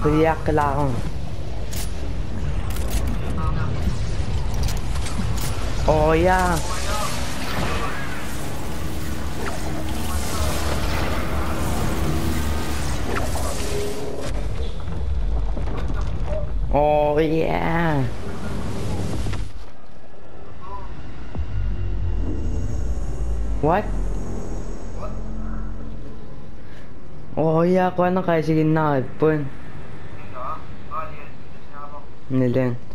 React lang. Oh yeah. Oh yeah. What? Oh yeah, kuha na kayo. Sige na, headphone. Nilin.